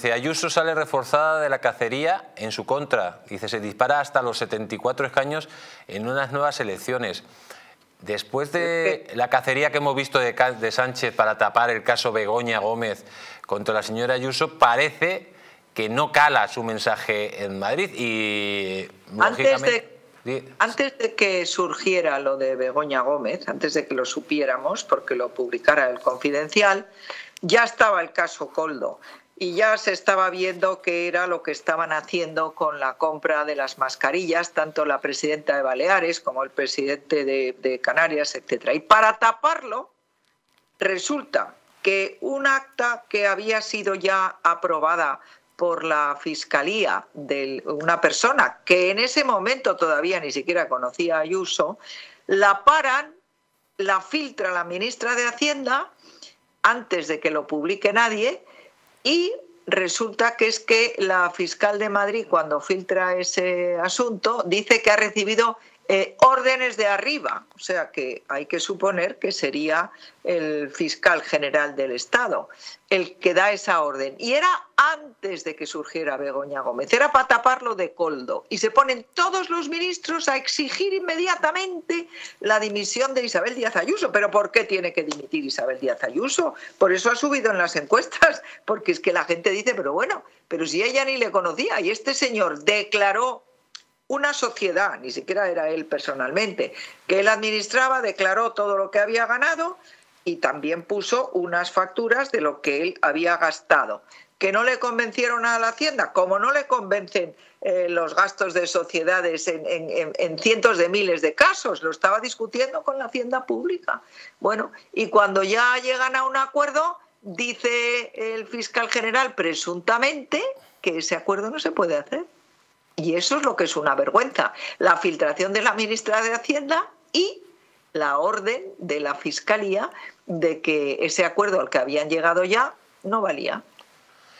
Ayuso sale reforzada de la cacería en su contra. Dice, se dispara hasta los 74 escaños en unas nuevas elecciones. Después de la cacería que hemos visto de Sánchez para tapar el caso Begoña Gómez contra la señora Ayuso, parece que no cala su mensaje en Madrid y Antes de que surgiera lo de Begoña Gómez, antes de que lo supiéramos, porque lo publicara el Confidencial, ya estaba el caso Koldo y ya se estaba viendo qué era lo que estaban haciendo con la compra de las mascarillas, tanto la presidenta de Baleares como el presidente de Canarias, etc. Y para taparlo, resulta que un acta que había sido ya aprobada por la Fiscalía de una persona que en ese momento todavía ni siquiera conocía a Ayuso, la paran, la filtra la ministra de Hacienda antes de que lo publique nadie y resulta que es que la fiscal de Madrid, cuando filtra ese asunto, dice que ha recibido órdenes de arriba, o sea que hay que suponer que sería el fiscal general del Estado el que da esa orden. Y era antes de que surgiera Begoña Gómez, era para taparlo de Koldo. Y se ponen todos los ministros a exigir inmediatamente la dimisión de Isabel Díaz Ayuso. ¿Pero por qué tiene que dimitir Isabel Díaz Ayuso? Por eso ha subido en las encuestas, porque es que la gente dice, pero bueno, pero si ella ni le conocía y este señor declaró una sociedad, ni siquiera era él personalmente, que él administraba, declaró todo lo que había ganado y también puso unas facturas de lo que él había gastado. ¿Que no le convencieron a la Hacienda? Como no le convencen los gastos de sociedades en cientos de miles de casos. Lo estaba discutiendo con la Hacienda Pública. Bueno, y cuando ya llegan a un acuerdo, dice el fiscal general presuntamente que ese acuerdo no se puede hacer. Y eso es lo que es una vergüenza. La filtración de la ministra de Hacienda y la orden de la Fiscalía de que ese acuerdo al que habían llegado ya no valía.